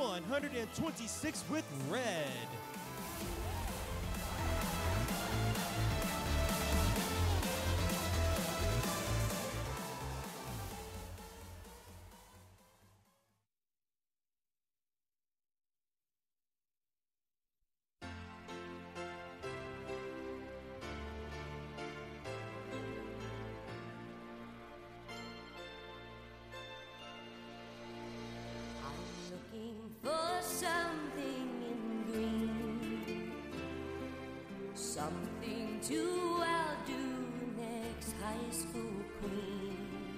126 with red. For something in green, something to outdo next high school queen.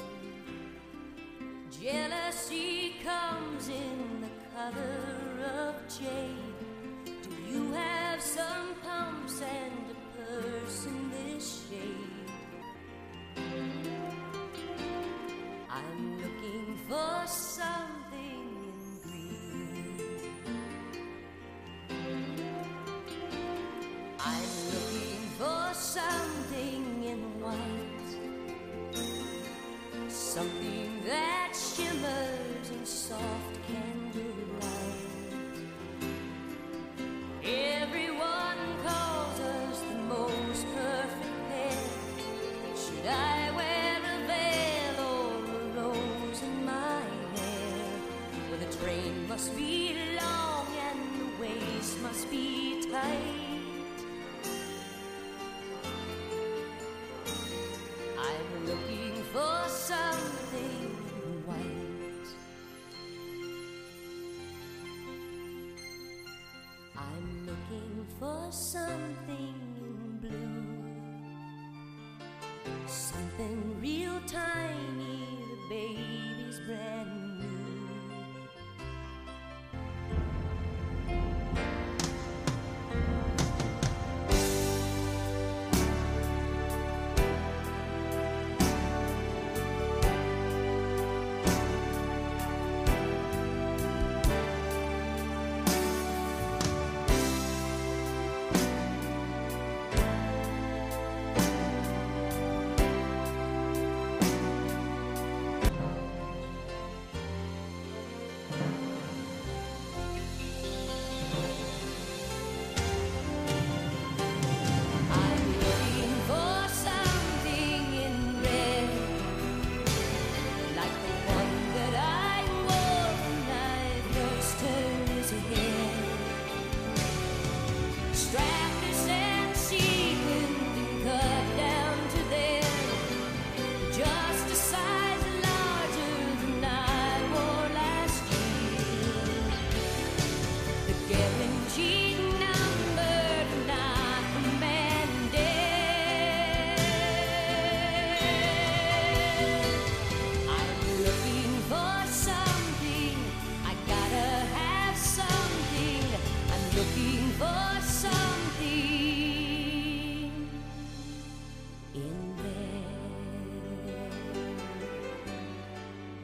Jealousy comes in the color of jade. Do you have some pumps and a purse in this shade? I'm looking for something. I'm looking for something in white, something that shimmers in soft candlelight. Everyone calls us the most perfect pair. Should I wear a veil or a rose in my hair? Well, the train must be long and the waist must be tight. I'm looking for something white. I'm looking for something in blue, something real tiny, the baby's brand new.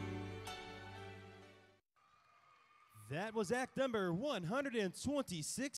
That was act number 126.